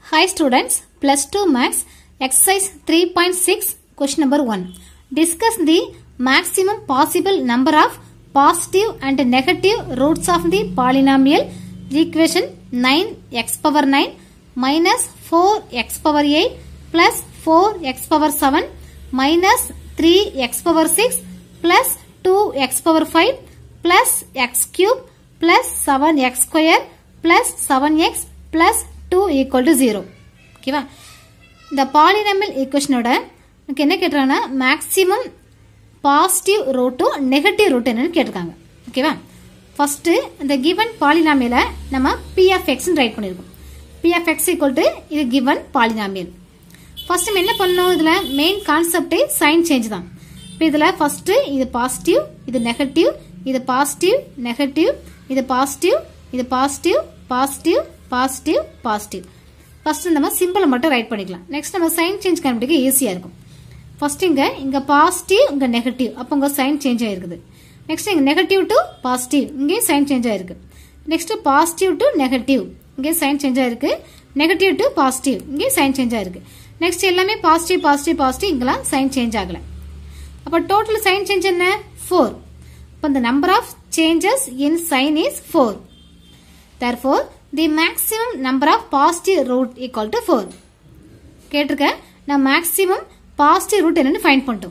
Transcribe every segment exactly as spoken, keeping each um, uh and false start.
Hi students, plus two maths, exercise three point six, question number one. Discuss the maximum possible number of positive and negative roots of the polynomial equation nine x power nine minus four x power eight plus four x power seven minus three x power six plus two x power five plus x cube plus seven x square plus seven x plus two equal to zero. ஓகேவா? இந்த polynomial ஈக்குவேஷனோட நமக்கு என்ன கேட்றாங்கன்னா maximum positive ரூட்டும் negative root என்னன்னு கேட்டிருக்காங்க. ஓகேவா? ஃபர்ஸ்ட் இந்த given பாலினாமியலை நம்ம p of x ன்னு ரைட் பண்ணிருக்கோம். p of x equal to இது given பாலினாமியல். ஃபர்ஸ்ட் நம்ம என்ன பண்ணோம்? இதுல மெயின் கான்செப்டே சைன் சேஞ்ச் தான். இப்போ இதுல ஃபர்ஸ்ட் இது பாசிட்டிவ், இது நெகட்டிவ், இது பாசிட்டிவ், நெகட்டிவ், இது பாசிட்டிவ், இது positive, positive, positive, positive. First நம்ம சிம்பிளை மட்டும் ரைட் பண்ணிக்கலாம். நெக்ஸ்ட் நம்ம சைன் சேஞ்ச் கண்டுபிடிக்க ஈஸியா இருக்கும். ஃபர்ஸ்ட் இங்க இங்க பாசிட்டிவ், இங்க நெகட்டிவ், அப்ப உங்க சைன் சேஞ்ச் ஆயிருக்குது. நெக்ஸ்ட் இங்க நெகட்டிவ் டு பாசிட்டிவ், இங்கே சைன் சேஞ்ச் ஆயிருக்கு. நெக்ஸ்ட் பாசிட்டிவ் டு நெகட்டிவ், இங்கே சைன் சேஞ்ச் ஆயிருக்கு. நெகட்டிவ் டு பாசிட்டிவ், இங்கே சைன் சேஞ்ச் ஆயிருக்கு. நெக்ஸ்ட் எல்லாமே பாசிட்டிவ் பாசிட்டிவ் பாசிட்டிவ், இங்கெல்லாம் சைன் சேஞ்ச் ஆகல. அப்ப டோட்டல் சைன் சேஞ்ச் என்ன? four. அப்ப the number of changes in sign is four. Therefore, the maximum number of positive root equal to four. கேட்டிருக்க நான் maximum positive root என்னன்னு find பண்ணிட்டோம்.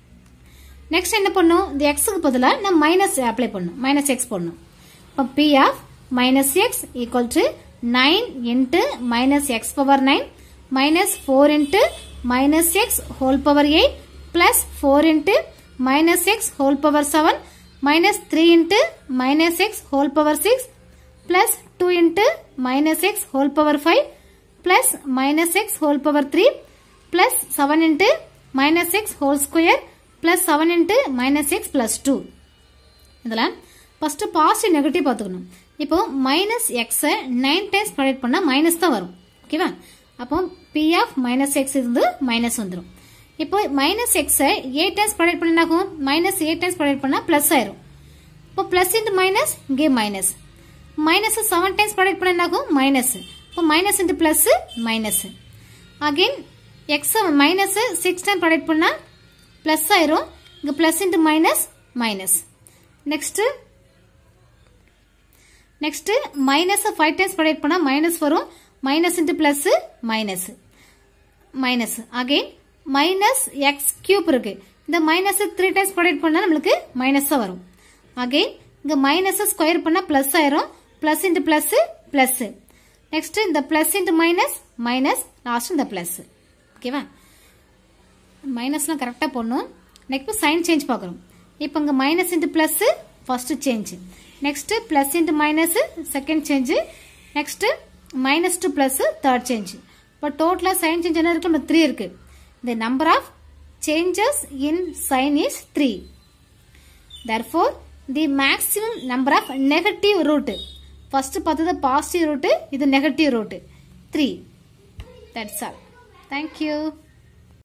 Next என்ன பண்ணும்? இந்த x க்கு பதிலா நான் minus apply பண்ணும். minus x பண்ணும். அப்ப p of minus x equal to nine into minus x power nine minus four into minus x whole power eight plus four into minus x whole power seven minus three into minus x whole power six plus two into minus x whole power five plus minus x whole power three plus seven into minus x whole square plus seven into minus x plus two. இதல first positive negative பார்த்துக்கணும். இப்போ minus x nine times product பண்ணா minus தான் வரும். ஓகேவா? அப்போ p of minus x இருந்து minus வந்துரும். இப்போ minus x eight times product பண்ணாகும் minus eight times ப்ராடக்ட் பண்ணா plus ஆயிரும். இப்போ plus into minus இங்கே minus. minus seven times product பண்ணாகும் minus. இப்போ minus into plus minus. Again x minus six times product பண்ணா plus ஆயிரும். இங்க plus into minus minus. Next next minus five times product பண்ணா minus வரும். minus into plus minus minus. Again minus x cube இருக்கு. இந்த minus three times product பண்ணா நமக்கு minus தான் வரும். Again இங்க minus ஸ்கொயர் பண்ணா plus ஆயிரும். plus into plus plus. Next இந்த plus into minus minus, last இந்த plus. ஓகேவா? மைனஸ்லாம் கரெக்டா போடணும். நெக்ஸ்ட் சைன் சேஞ்ச் பார்க்கறோம். இப்போ இங்க minus into plus first change. Next plus into minus second change. Next minus to plus third change. இப்போ டோட்டலா சைன் சேஞ்ச் என்ன இருக்கு? three இருக்கு. The number of changes in sign is three. Therefore, the maximum number of negative root. First பார்த்தது positive root, இது negative root. three. That's all. Thank you.